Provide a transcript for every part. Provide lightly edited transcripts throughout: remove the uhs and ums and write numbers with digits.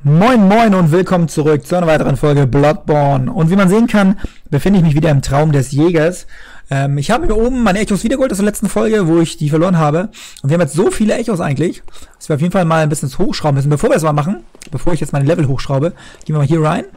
Moin moin und willkommen zurück zu einer weiteren Folge Bloodborne. Und wie man sehen kann, befinde ich mich wieder im Traum des Jägers. Ich habe mir oben meine Echos wiedergeholt aus der letzten Folge, wo ich die verloren habe. Und wir haben jetzt so viele Echos eigentlich, dass wir auf jeden Fall mal ein bisschen hochschrauben müssen. Bevor wir das mal machen, bevor ich jetzt meine Level hochschraube, gehen wir mal hier rein.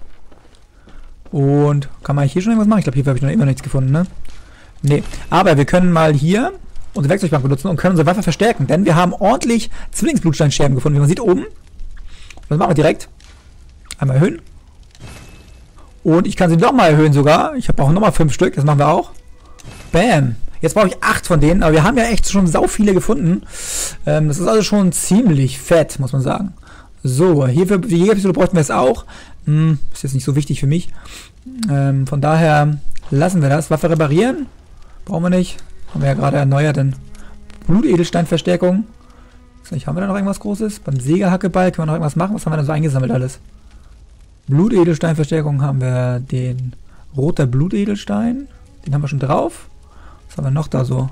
Und kann man hier schon irgendwas machen? Ich glaube, hier habe ich noch immer nichts gefunden, ne? Nee, aber wir können mal hier unsere Werkzeugbank benutzen und können unsere Waffe verstärken. Denn wir haben ordentlich Zwillingsblutsteinscherben gefunden, wie man sieht oben. Das machen wir direkt. Einmal erhöhen. Und ich kann sie nochmal erhöhen sogar. Ich habe auch nochmal 5 Stück. Das machen wir auch. Bam. Jetzt brauche ich 8 von denen. Aber wir haben ja echt schon sau viele gefunden. Das ist also schon ziemlich fett, muss man sagen. So, hier für die Jägerpistole bräuchten wir es auch. Ist jetzt nicht so wichtig für mich. Von daher lassen wir das. Waffe reparieren. Brauchen wir nicht. Haben wir ja gerade erneuert. Blutedelsteinverstärkung. Haben wir da noch irgendwas Großes? Beim Sägehackeball können wir noch irgendwas machen? Was haben wir denn so eingesammelt alles? Blutedelsteinverstärkung haben wir den roter Blutedelstein. Den haben wir schon drauf. Was haben wir noch da so?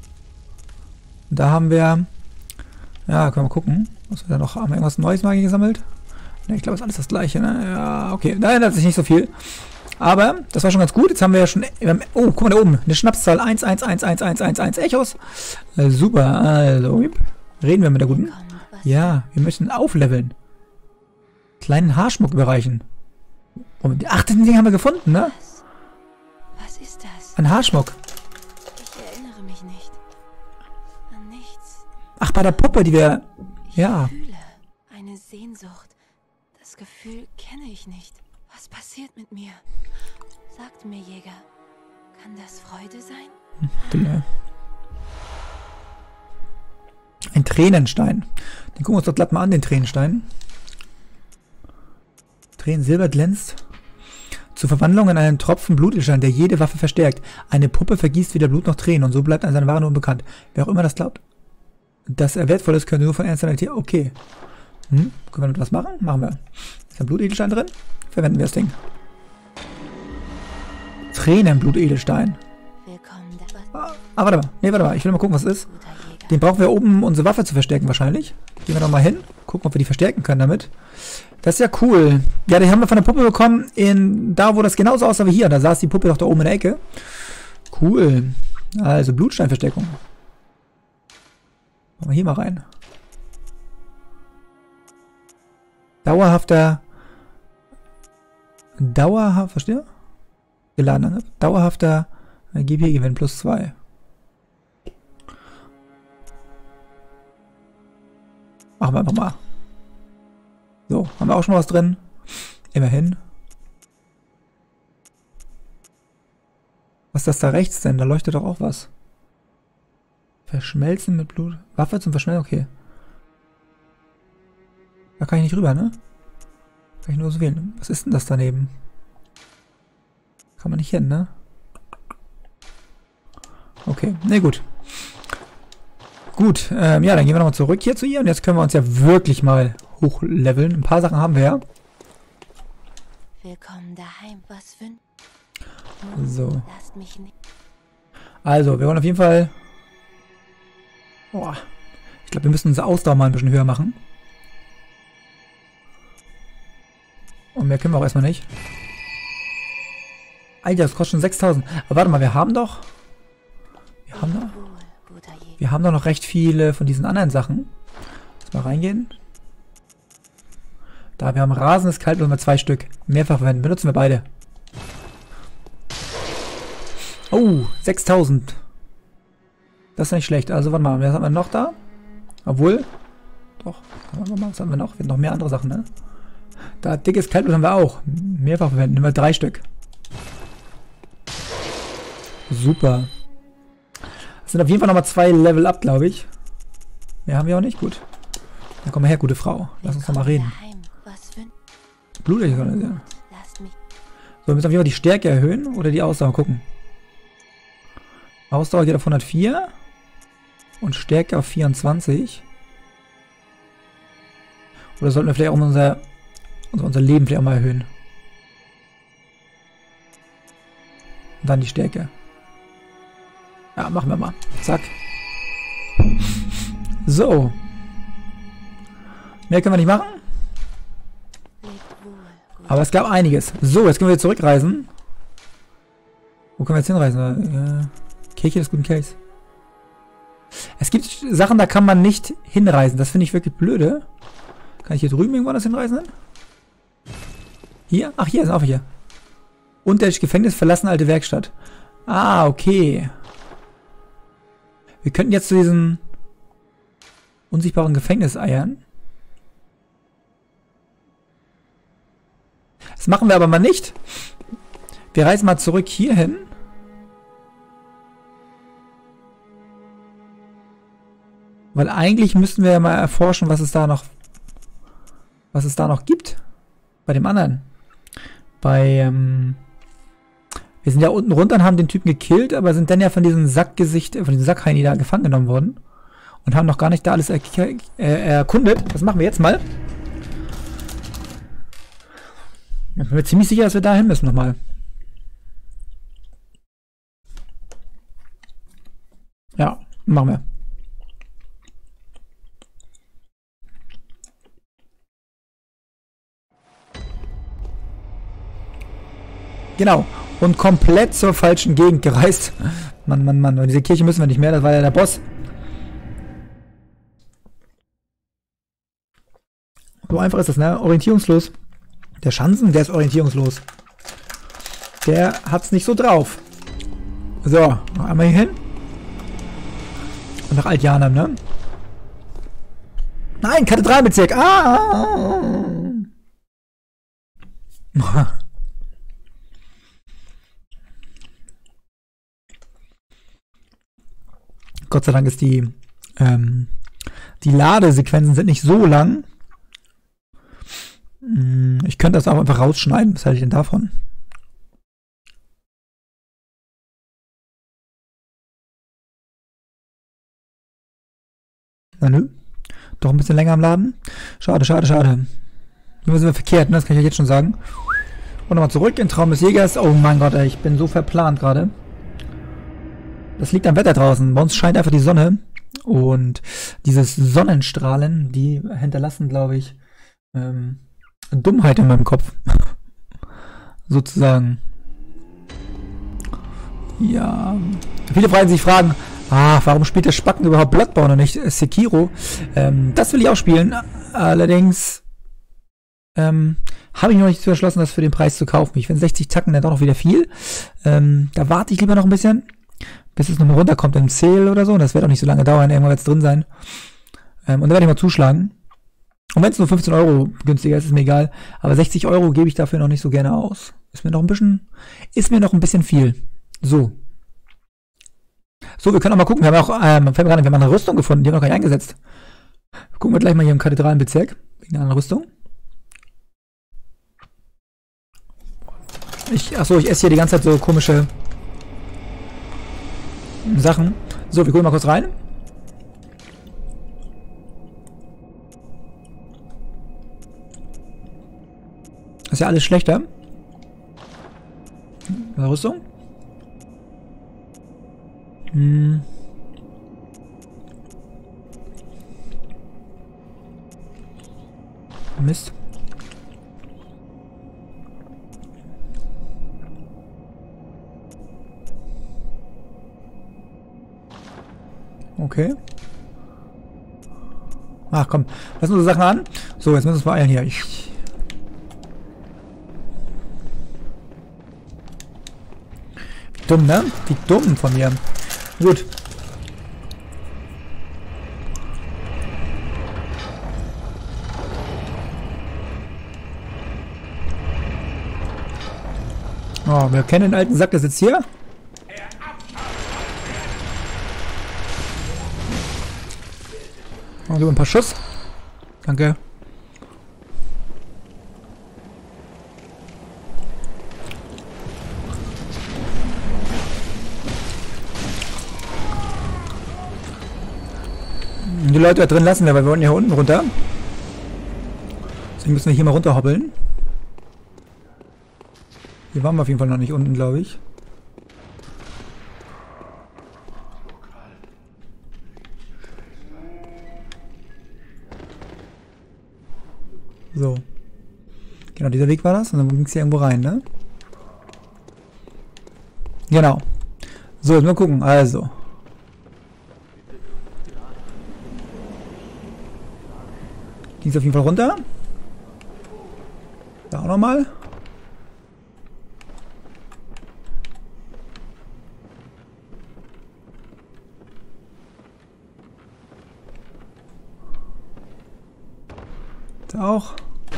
Da haben wir... Ja, können wir gucken. Was wir da noch haben. Wir irgendwas Neues mal gesammelt? Ne, ich glaube, es ist alles das gleiche, ne? Ja, okay. Nein, das ist nicht so viel. Aber das war schon ganz gut. Jetzt haben wir ja schon... Oh, guck mal da oben. Eine Schnapszahl. 1111111 Echos. Super. Also... Reden wir mit der Guten? Ja, wir müssen aufleveln. Kleinen Haarschmuck überreichen. Ach, das Ding haben wir gefunden, ne? Was ist das? Ein Haarschmuck. Ich erinnere mich nicht. An nichts. Ach, bei der Puppe, die wir... Ja. Ich fühle eine Sehnsucht. Das Gefühl kenne ich nicht. Was passiert mit mir? Sagt mir, Jäger. Kann das Freude sein? Ein Tränenstein. Den gucken wir uns doch glatt mal an, den Tränenstein. Tränensilber glänzt. Zur Verwandlung in einen Tropfen Blutedelstein, der jede Waffe verstärkt. Eine Puppe vergießt weder Blut noch Tränen und so bleibt an seiner Ware unbekannt. Wer auch immer das glaubt. Dass er wertvoll ist, könnte nur von ernster Tier. Okay. Können wir damit was machen? Machen wir. Ist ein Blutedelstein drin? Verwenden wir das Ding. Tränenblutedelstein. Warte mal. Nee, warte mal. Ich will mal gucken, was es ist. Den brauchen wir oben, um unsere Waffe zu verstärken wahrscheinlich. Gehen wir noch mal hin. Gucken, ob wir die verstärken können damit. Das ist ja cool. Ja, die haben wir von der Puppe bekommen, da wo das genauso aussah wie hier. Da saß die Puppe doch da oben in der Ecke. Cool. Also Blutsteinverstärkung. Machen wir hier mal rein. Verstehe? Geladener. Dauerhafter GP-Gewinn plus 2. Machen wir einfach mal. So, haben wir auch schon was drin. Immerhin. Was ist das da rechts denn? Da leuchtet doch auch was. Verschmelzen mit Blut. Waffe zum Verschmelzen? Okay. Da kann ich nicht rüber, ne? Kann ich nur so wählen. Was ist denn das daneben? Kann man nicht hin, ne? Okay, ne gut. Gut, ja, dann gehen wir nochmal zurück hier zu ihr und jetzt können wir uns ja wirklich mal hochleveln. Ein paar Sachen haben wir ja. Willkommen daheim, was für... So. Lasst mich nicht... Also, wir wollen auf jeden Fall... Boah. Ich glaube, wir müssen unsere Ausdauer mal ein bisschen höher machen. Und mehr können wir auch erstmal nicht. Alter, das kostet schon 6000. Aber warte mal, wir haben doch noch recht viele von diesen anderen Sachen. Lass mal reingehen. Da, wir haben rasendes Kaltblut mit 2 Stück. Mehrfach verwenden. Benutzen wir beide. Oh, 6000. Das ist nicht schlecht. Also, warte mal, was haben wir noch da? Obwohl. Doch. Was haben wir noch? Wir haben noch mehr andere Sachen, ne? Da, dickes Kaltblut haben wir auch. Mehrfach verwenden. Nehmen wir 3 Stück. Super. Das sind auf jeden Fall nochmal 2 Level up, glaube ich. Mehr haben wir auch nicht. Gut. Dann komm mal her, gute Frau. Lass uns noch mal reden. Blut, ich kann das sehen. So, wir müssen auf jeden Fall die Stärke erhöhen oder die Ausdauer gucken. Ausdauer geht auf 104 und Stärke auf 24. Oder sollten wir vielleicht auch unser Leben vielleicht auch mal erhöhen. Und dann die Stärke. Ja, machen wir mal. Zack. So. Mehr können wir nicht machen. Aber es gab einiges. So, jetzt können wir zurückreisen. Wo können wir jetzt hinreisen? Kirche des guten Kelchs. Es gibt Sachen, da kann man nicht hinreisen. Das finde ich wirklich blöde. Kann ich hier drüben irgendwo anders hinreisen? Hier? Ach, hier ist auch hier. Unterirdisches Gefängnis, verlassen alte Werkstatt. Ah, okay. Wir könnten jetzt zu diesem unsichtbaren Gefängnis eiern. Das machen wir aber mal nicht. Wir reisen mal zurück hierhin. Weil eigentlich müssten wir ja mal erforschen, was es da noch gibt. Bei dem anderen. Wir sind ja unten runter und haben den Typen gekillt, aber sind dann ja von diesem Sackheini da gefangen genommen worden. Und haben noch gar nicht da alles erkundet. Das machen wir jetzt mal. Ich bin mir ziemlich sicher, dass wir da hin müssen nochmal. Ja, machen wir. Genau. Und komplett zur falschen Gegend gereist. Mann, Mann, Mann. Diese Kirche müssen wir nicht mehr. Das war ja der Boss. So einfach ist das, ne? Orientierungslos. Der Schanzen, der ist orientierungslos. Der hat's nicht so drauf. So, noch einmal hier hin. Und nach Altjanam, ne? Nein, Kathedralenbezirk. Gott sei Dank ist die Ladesequenzen sind nicht so lang. Ich könnte das auch einfach rausschneiden. Was halte ich denn davon? Na nö. Doch ein bisschen länger am Laden. Schade, schade, schade. Nur sind wir verkehrt, ne? Das kann ich ja jetzt schon sagen. Und nochmal zurück in Traum des Jägers. Oh mein Gott, ey, ich bin so verplant gerade. Das liegt am Wetter draußen. Bei uns scheint einfach die Sonne. Und dieses Sonnenstrahlen, die hinterlassen, glaube ich, Dummheit in meinem Kopf. Sozusagen. Ja. Viele fragen sich warum spielt der Spacken überhaupt Bloodborne und nicht Sekiro? Das will ich auch spielen. Allerdings habe ich noch nicht zu entschlossen, das für den Preis zu kaufen. Ich finde 60 Tacken dann doch noch wieder viel. Da warte ich lieber noch ein bisschen, bis es nochmal runterkommt im Sale oder so. Das wird auch nicht so lange dauern. Irgendwann wird es drin sein. Und dann werde ich mal zuschlagen. Und wenn es nur 15 Euro günstiger ist, ist mir egal. Aber 60 Euro gebe ich dafür noch nicht so gerne aus. Ist mir noch ein bisschen viel. So. So, wir können auch mal gucken. Wir haben auch, wir haben eine Rüstung gefunden. Die haben wir noch gar nicht eingesetzt. Gucken wir gleich mal hier im Kathedralenbezirk. Wegen einer Rüstung. Ich esse hier die ganze Zeit so komische Sachen. So, wir gucken mal kurz rein. Das ist ja alles schlechter. Rüstung. Mist. Okay. Ach komm, lass uns so Sachen an. So, jetzt müssen wir uns beeilen hier. Wie dumm, ne? Wie dumm von mir. Gut. Oh, wir kennen den alten Sack, der sitzt hier. Also ein paar Schuss. Danke. Die Leute da drin lassen wir, weil wir wollen hier unten runter. Deswegen müssen wir hier mal runterhoppeln. Hier waren wir auf jeden Fall noch nicht unten, glaube ich. So. Genau, dieser Weg war das. Und dann ging es hier irgendwo rein, ne? Genau. So, jetzt mal gucken. Also. Ging es auf jeden Fall runter. Da auch nochmal. Da auch.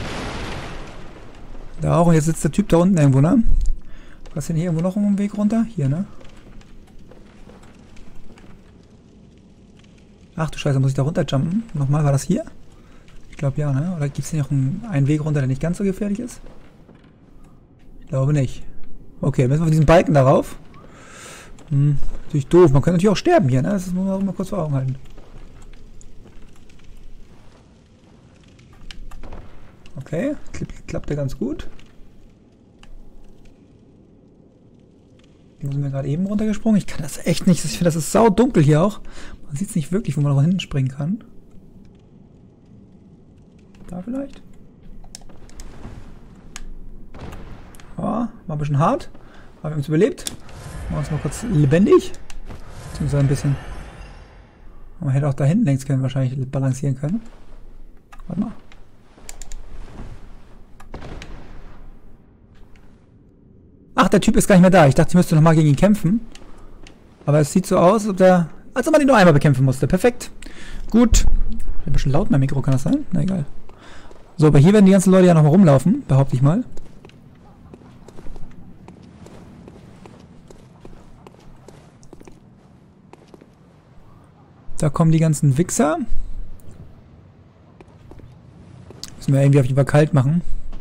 Da auch. Und jetzt sitzt der Typ da unten irgendwo, ne? Was ist denn hier irgendwo noch um den Weg runter? Hier, ne? Ach du Scheiße, muss ich da runterjumpen? Nochmal, war das hier? Ich glaube ja, ne? Oder gibt es hier noch einen Weg runter, der nicht ganz so gefährlich ist? Ich glaube nicht. Okay, müssen wir auf diesen Balken darauf. Natürlich doof. Man könnte natürlich auch sterben hier, ne? Das muss man auch mal kurz vor Augen halten. Okay, klappt ja ganz gut. Hier sind wir gerade eben runtergesprungen. Ich kann das echt nicht. Ich finde, das ist sau dunkel hier auch. Man sieht es nicht wirklich, wo man noch hinten springen kann. Da vielleicht? Ja, war ein bisschen hart. Aber wir haben es überlebt. Machen wir uns mal kurz lebendig. Beziehungsweise ein bisschen. Man hätte auch da hinten längs können, wahrscheinlich balancieren können. Warte mal. Ach, der Typ ist gar nicht mehr da. Ich dachte, ich müsste nochmal gegen ihn kämpfen. Aber es sieht so aus, als ob man ihn nur einmal bekämpfen musste. Perfekt. Gut. Ein bisschen laut mein Mikro, kann das sein? Na egal. So, aber hier werden die ganzen Leute ja nochmal rumlaufen, behaupte ich mal. Da kommen die ganzen Wichser. Müssen wir irgendwie auf jeden Fall kalt machen.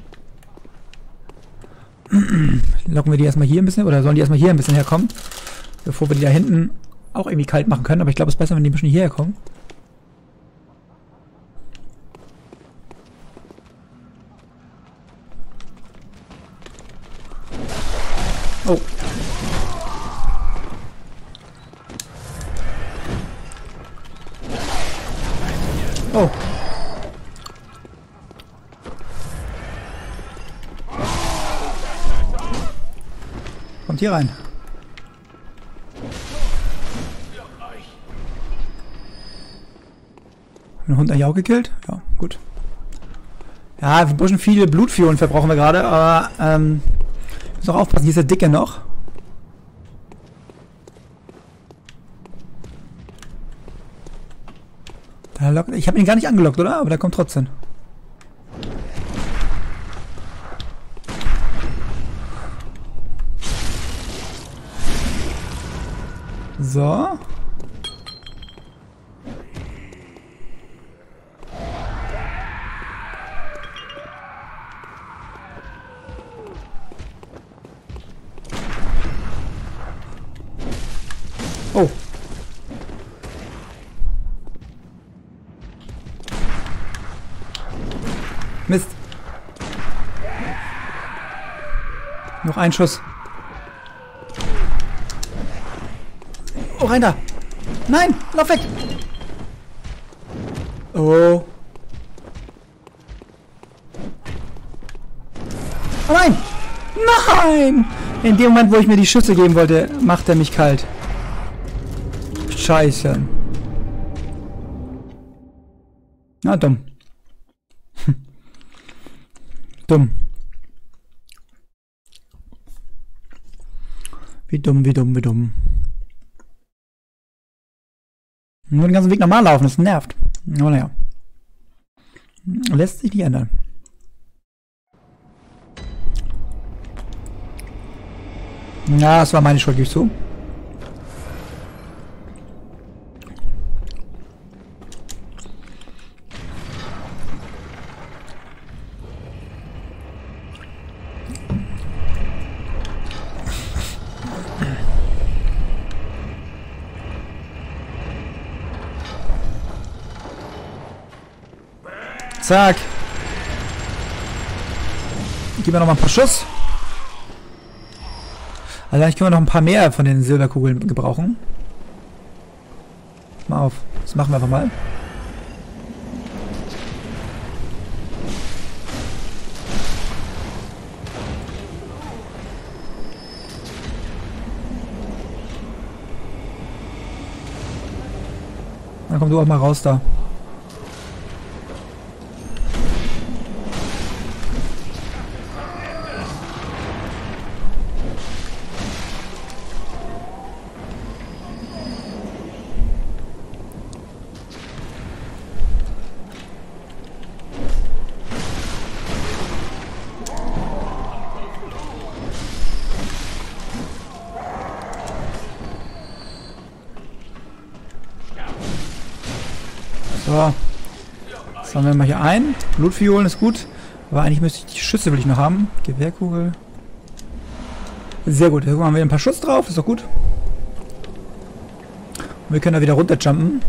Locken wir die erstmal hier ein bisschen, oder sollen die erstmal hier ein bisschen herkommen? Bevor wir die da hinten auch irgendwie kalt machen können. Aber ich glaube, es ist besser, wenn die ein bisschen hierher kommen. Oh. Oh. Kommt hier rein. Den Hund eigentlich auch gekillt? Ja, gut. Ja, ein bisschen viele Blutfiolen verbrauchen wir gerade, aber müssen auch aufpassen, hier ist der Dicke noch. Ich habe ihn gar nicht angelockt, oder? Aber der kommt trotzdem. So. Oh. Mist. Noch ein Schuss. Oh, rein da. Nein, lauf weg. Oh. Oh nein. Nein. In dem Moment, wo ich mir die Schüsse geben wollte, macht er mich kalt. Scheiße. Na, dumm. Dumm. Wie dumm, wie dumm, wie dumm. Nur den ganzen Weg normal laufen, das nervt. Aber naja. Lässt sich nicht ändern. Ja, das war meine Schuld, gebe ich zu. Zack. Gib mir noch mal ein paar Schuss. Also eigentlich können wir noch ein paar mehr von den Silberkugeln gebrauchen. Mal auf. Das machen wir einfach mal. Dann komm du auch mal raus da. So. Sammeln wir mal hier ein. Blutfiolen ist gut. Aber eigentlich müsste ich die Schüsse will ich noch haben. Gewehrkugel. Sehr gut. Hier haben wir ein paar Schuss drauf. Ist doch gut. Und wir können da wieder runterjumpen.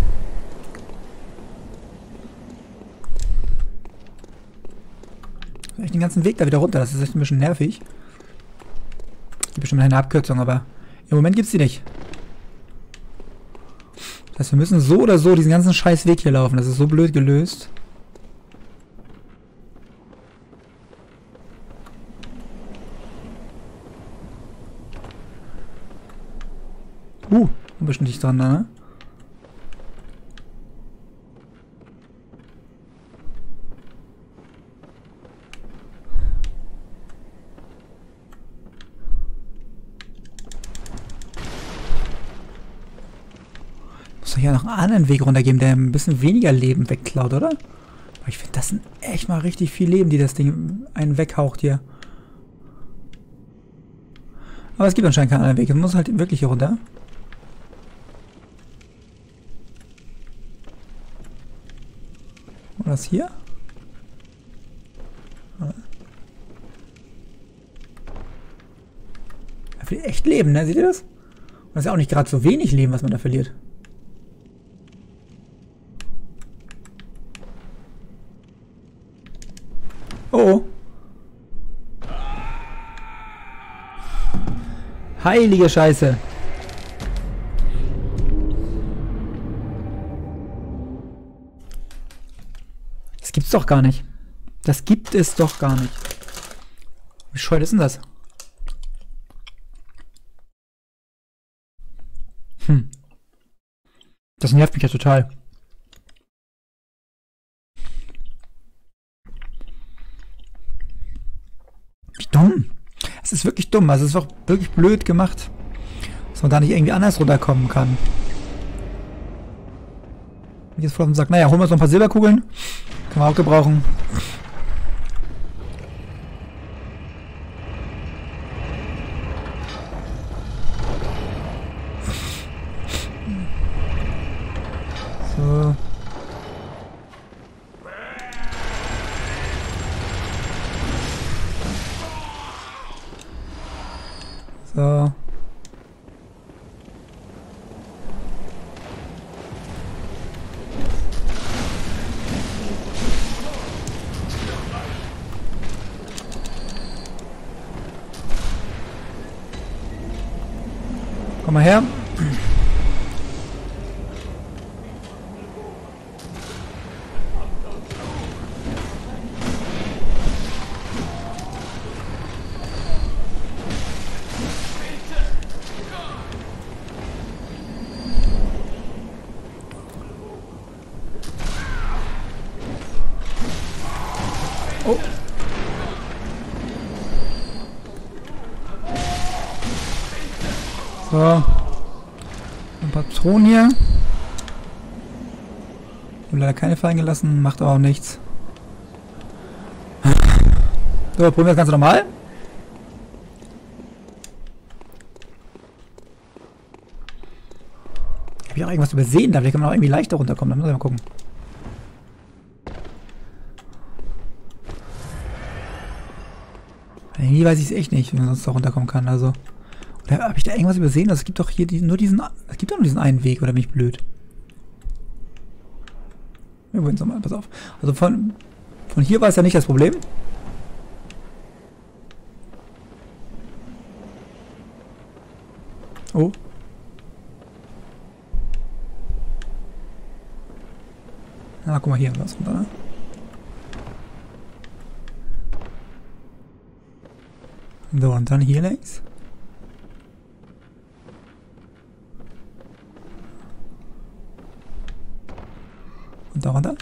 Echt den ganzen Weg da wieder runter. Das ist echt ein bisschen nervig. Gibt bestimmt eine Abkürzung, aber im Moment gibt es die nicht. Das heißt, wir müssen so oder so diesen ganzen scheiß Weg hier laufen. Das ist so blöd gelöst. Bestimmt nicht dran, ne? Muss doch hier noch einen anderen Weg runtergeben, der ein bisschen weniger Leben wegklaut, oder? Aber ich finde, das sind echt mal richtig viel Leben, die das Ding einen weghaucht hier. Aber es gibt anscheinend keinen anderen Weg. Es muss halt wirklich hier runter. Oder das hier? Er verliert echt Leben, ne? Seht ihr das? Und das ist ja auch nicht gerade so wenig Leben, was man da verliert. Oh. Heilige Scheiße. Das gibt's doch gar nicht. Das gibt es doch gar nicht. Wie bescheuert ist denn das? Das nervt mich ja total. Wie dumm. Es ist wirklich dumm. Also es ist auch wirklich blöd gemacht. Dass man da nicht irgendwie anders runterkommen kann. Jetzt Flossen sagt, naja, holen wir uns noch ein paar Silberkugeln. Können wir auch gebrauchen. So. So. Komm mal her. Oh. So. Ein paar Patronen hier. Ich habe leider keine fallen gelassen, macht aber auch nichts. So, probieren wir das Ganze nochmal. Habe ich auch irgendwas übersehen? Da vielleicht kann man auch irgendwie leichter runterkommen. Da muss ich mal gucken. Irgendwie weiß ich es echt nicht, wie man sonst da runterkommen kann. Also, oder habe ich da irgendwas übersehen? Es gibt doch hier nur diesen einen Weg, oder bin ich blöd? Wir probieren es nochmal, pass auf. Also von hier war es ja nicht das Problem. Oh. Ah, guck mal hier, was runter, ne? So, und dann hier längs. Und da runter.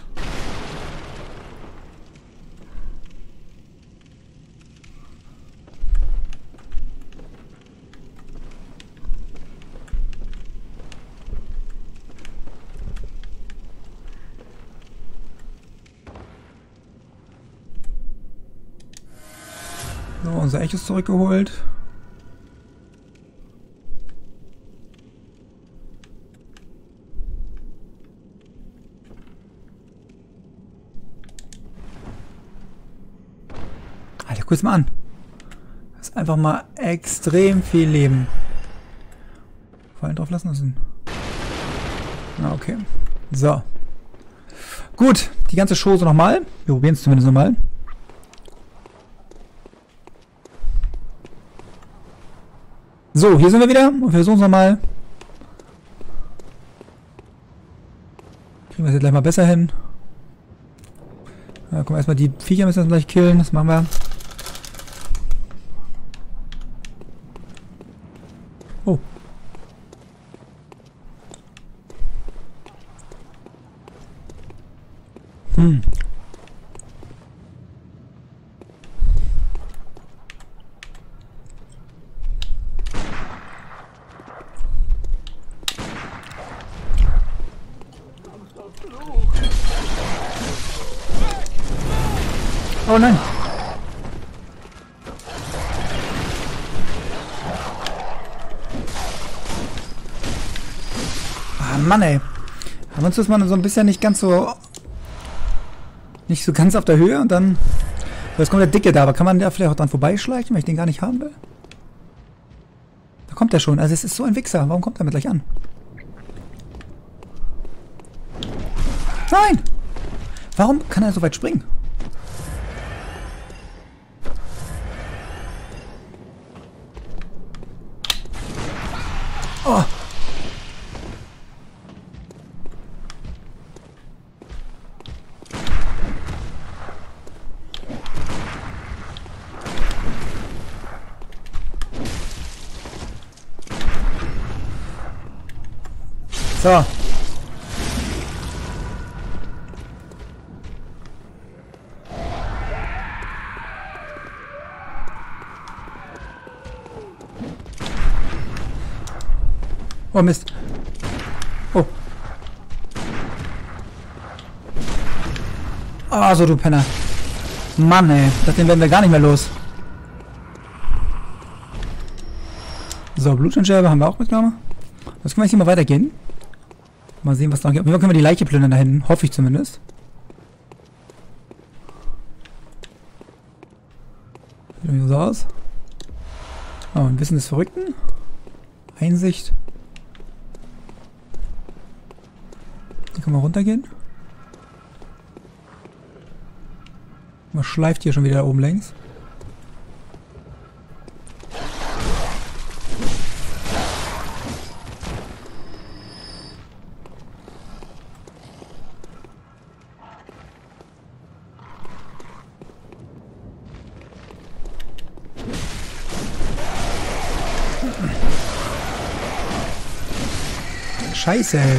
So, unser Echo ist zurückgeholt. Alter, guck es mal an. Das ist einfach mal extrem viel Leben. Fallen drauf lassen müssen. Na, okay. So. Gut, die ganze Chose nochmal. Wir probieren es zumindest nochmal. So, hier sind wir wieder und wir versuchen es nochmal. Kriegen wir es jetzt gleich mal besser hin. Ja, komm, erstmal die Viecher müssen wir gleich killen. Das machen wir. Oh. Oh nein. Ah Mann ey. Haben uns das mal so ein bisschen nicht so ganz auf der Höhe und dann... Jetzt kommt der Dicke da, aber kann man da vielleicht auch dran vorbeischleichen, wenn ich den gar nicht haben will? Da kommt er schon. Also es ist so ein Wichser. Warum kommt er mir gleich an? Nein! Warum kann er so weit springen? Oh. So. Oh Mist. Oh. Ah, so du Penner. Mann ey, das den werden wir gar nicht mehr los. So, Blutscherbe haben wir auch mitgenommen. Jetzt können wir jetzt hier mal weitergehen. Mal sehen, was da geht. Auf jeden Fall können wir die Leiche plündern da hinten. Hoffe ich zumindest. Sieht so aus. Oh, ein Wissen des Verrückten. Einsicht. Hier können wir runtergehen. Man schleift hier schon wieder da oben längs. Scheiße, ey.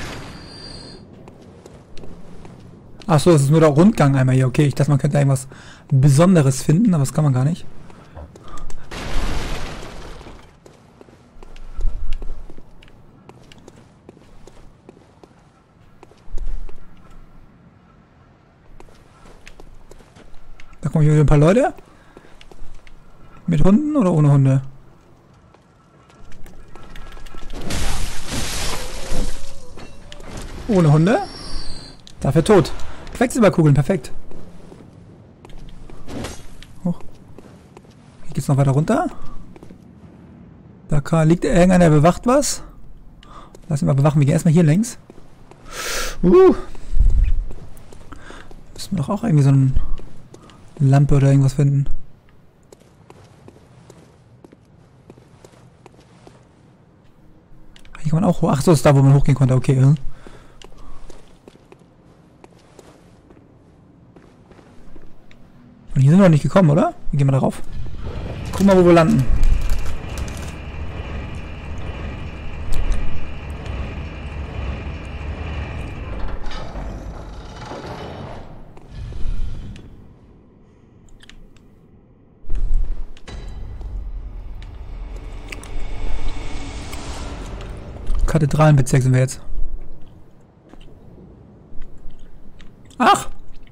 Achso, das ist nur der Rundgang einmal hier. Okay, ich dachte, man könnte irgendwas Besonderes finden, aber das kann man gar nicht. Da kommen hier ein paar Leute. Mit Hunden oder ohne Hunde? Ohne Hunde. Dafür tot. Quecksilberkugeln, perfekt. Hoch. Hier geht's noch weiter runter. Da liegt irgendeiner, der bewacht was. Lass ihn mal bewachen. Wir gehen erstmal hier längs. Müssen wir doch auch irgendwie so eine Lampe oder irgendwas finden. Hier kann man auch hoch. Ach so, ist da, wo man hochgehen konnte. Okay. Und hier sind wir noch nicht gekommen, oder? Wir gehen mal darauf. Guck mal, wo wir landen. Kathedralenbezirk sind wir jetzt. Ach!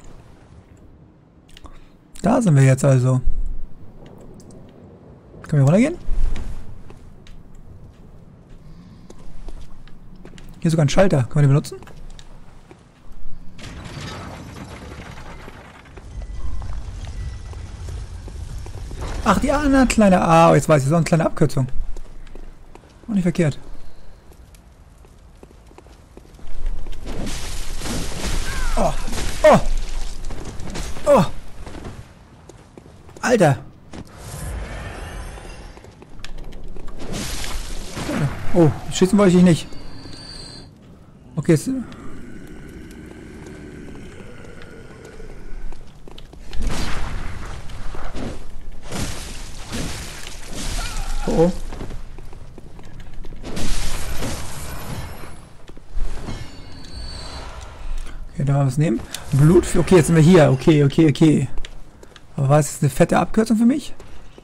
Da sind wir jetzt also. Können wir runtergehen? Hier ist sogar ein Schalter. Können wir den benutzen? Ach, die andere kleine... Ah, jetzt weiß ich, so eine kleine Abkürzung. Auch nicht verkehrt. Oh! Oh! Oh! Alter! Oh, schießen wollte ich nicht. Okay, jetzt... Oh, oh. Okay, da mal was nehmen. Blut für... Okay, jetzt sind wir hier. Okay, okay, okay. Aber war es eine fette Abkürzung für mich?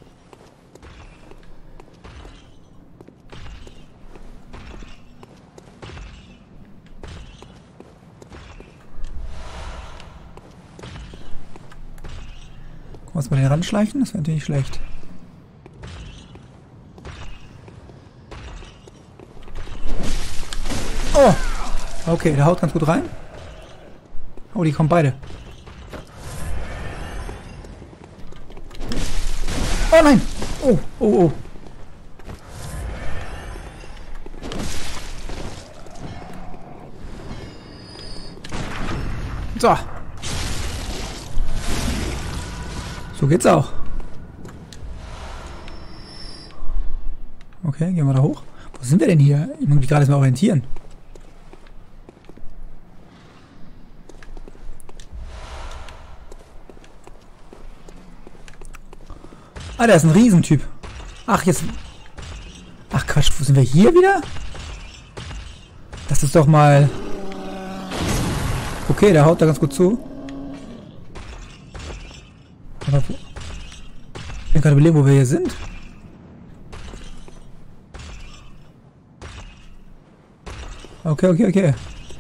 Muss man den ranschleichen? Das wäre natürlich schlecht. Oh! Okay, der haut ganz gut rein. Oh, die kommen beide. Oh nein! Oh, oh, oh. So. So geht's auch. Okay, gehen wir da hoch. Wo sind wir denn hier? Ich muss mich gerade erstmal orientieren. Ah, der ist ein Riesentyp. Ach, jetzt... Ach Quatsch, wo sind wir hier wieder? Das ist doch mal... Okay, der haut da ganz gut zu. Aber wo... Ich bin gerade überlegen, wo wir hier sind. Okay, okay, okay.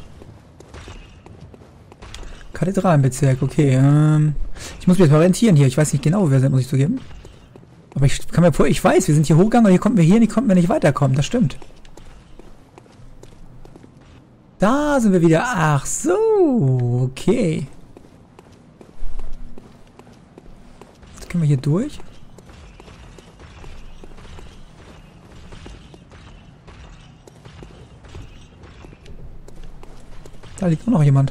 Kathedralenbezirk, okay. Ich muss mich jetzt mal orientieren hier. Ich weiß nicht genau, wo wir sind, muss ich zugeben. Aber ich kann mir vor, ich weiß, wir sind hier hochgegangen und hier konnten wir hier nicht, konnten wir nicht weiterkommen. Das stimmt. Da sind wir wieder. Ach so, okay. Jetzt können wir hier durch. Da liegt auch noch jemand.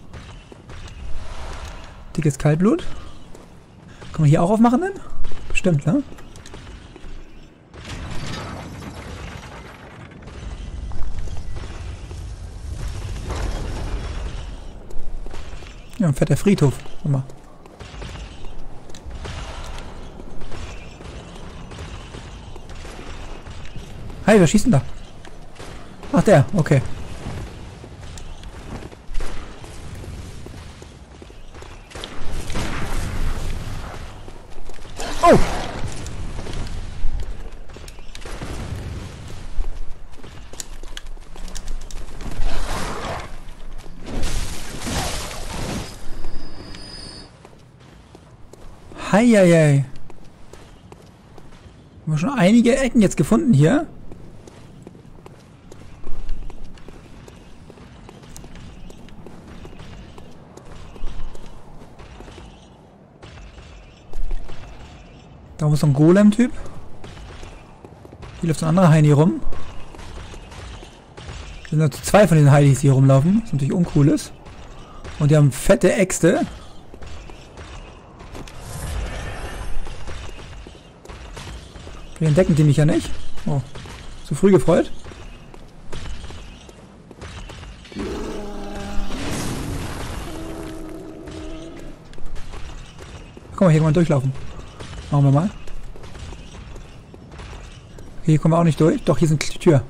Dickes Kaltblut. Können wir hier auch aufmachen denn? Bestimmt, ne? Ja, ein fetter Friedhof. Guck mal. Hey, wer schießt denn da? Ach, der. Okay. Oh! Heieiei. Haben wir schon einige Ecken jetzt gefunden hier. Da muss so ein Golem-Typ. Hier läuft so ein anderer Heini rum. Es sind also zwei von diesen Heinis, die hier rumlaufen. Was natürlich uncool ist. Und die haben fette Äxte. Die entdecken die mich ja nicht. Oh, zu früh gefreut. Guck mal, hier kann man durchlaufen. Machen wir mal. Okay, hier kommen wir auch nicht durch. Doch, hier sind die Tür.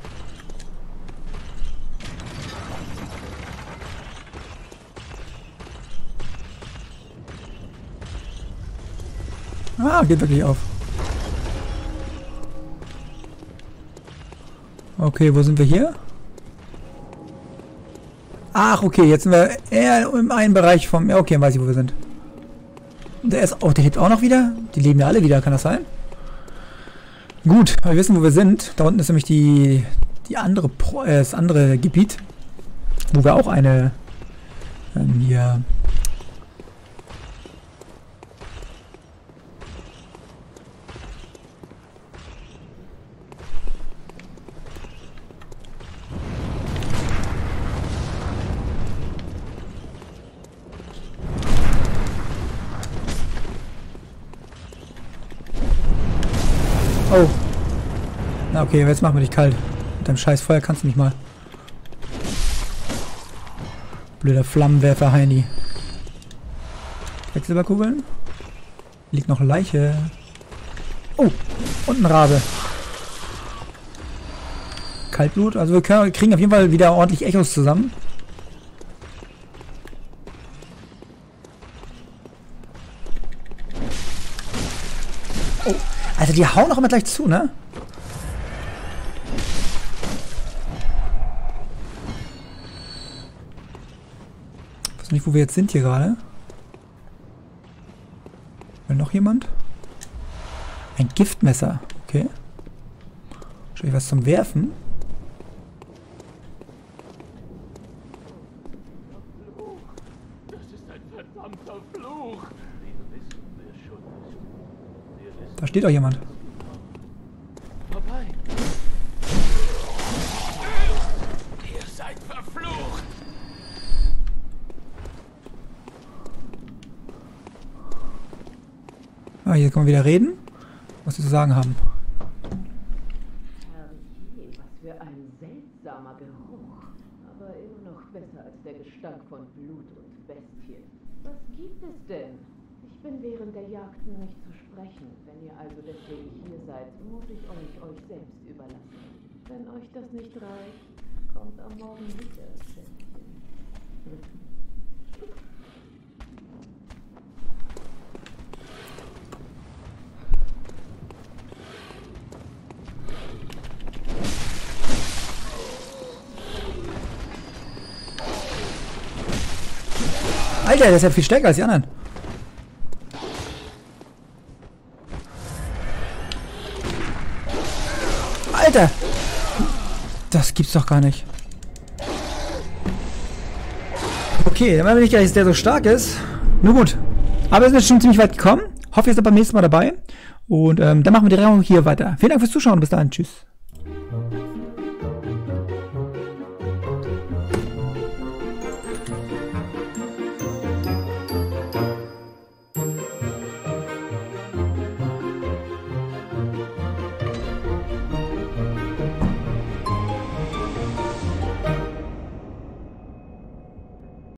Ah, geht wirklich auf. Okay, wo sind wir hier? Ach, okay, jetzt sind wir eher im einen Bereich vom... Ja, okay, dann weiß ich, wo wir sind. Der ist... Oh, der lebt auch noch wieder? Die leben ja alle wieder, kann das sein? Gut, wir wissen, wo wir sind. Da unten ist nämlich das andere Gebiet, wo wir auch eine... hier... Oh. Na okay, jetzt machen wir dich kalt. Mit deinem scheiß Feuer kannst du nicht mal. Blöder Flammenwerfer, Heini. Quecksilberkugeln. Liegt noch eine Leiche. Oh, und ein Rabe. Kaltblut. Also wir kriegen auf jeden Fall wieder ordentlich Echos zusammen. Oh, Alter, die hauen auch immer gleich zu, ne? Ich weiß nicht, wo wir jetzt sind hier gerade. Will noch jemand? Ein Giftmesser. Okay. Wahrscheinlich was zum Werfen. Das ist ein verdammter Fluch. Da steht doch jemand. Vorbei. Ihr seid verflucht. Ah, hier kann man wieder reden, was sie zu sagen haben. Herrje, was für ein seltsamer Geruch. Aber immer noch besser als der Gestank von Blut und Bestien. Was gibt es denn? Ich bin während der Jagden nicht zu sprechen. Wenn ihr also deswegen hier seid, muss ich euch selbst überlassen. Wenn euch das nicht reicht, kommt am Morgen wieder, Schätzchen. Alter, der ist ja viel stärker als die anderen. Alter! Das gibt's doch gar nicht. Okay, dann weiß ich nicht, dass der so stark ist. Nur gut. Aber wir sind jetzt schon ziemlich weit gekommen. Hoffe, ihr seid beim nächsten Mal dabei. Und dann machen wir die Reihe hier weiter. Vielen Dank fürs Zuschauen. Bis dahin. Tschüss.